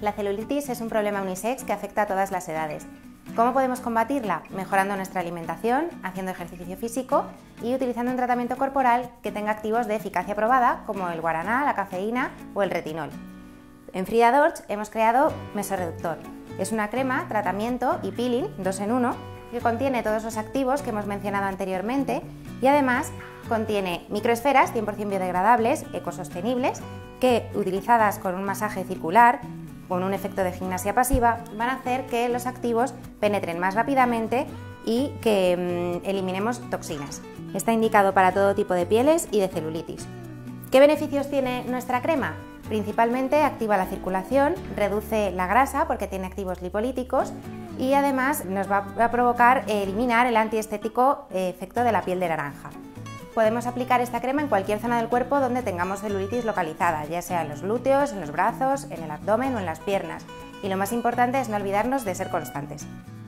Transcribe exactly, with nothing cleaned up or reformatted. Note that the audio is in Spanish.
La celulitis es un problema unisex que afecta a todas las edades. ¿Cómo podemos combatirla? Mejorando nuestra alimentación, haciendo ejercicio físico y utilizando un tratamiento corporal que tenga activos de eficacia probada como el guaraná, la cafeína o el retinol. En Frida Dorch hemos creado Mesoreductor. Es una crema, tratamiento y peeling dos en uno que contiene todos los activos que hemos mencionado anteriormente y además contiene microesferas cien por cien biodegradables, ecosostenibles, que utilizadas con un masaje circular, con un efecto de gimnasia pasiva, van a hacer que los activos penetren más rápidamente y que mmm, eliminemos toxinas. Está indicado para todo tipo de pieles y de celulitis. ¿Qué beneficios tiene nuestra crema? Principalmente activa la circulación, reduce la grasa porque tiene activos lipolíticos y además nos va a provocar eliminar el antiestético efecto de la piel de naranja. Podemos aplicar esta crema en cualquier zona del cuerpo donde tengamos celulitis localizada, ya sea en los glúteos, en los brazos, en el abdomen o en las piernas. Y lo más importante es no olvidarnos de ser constantes.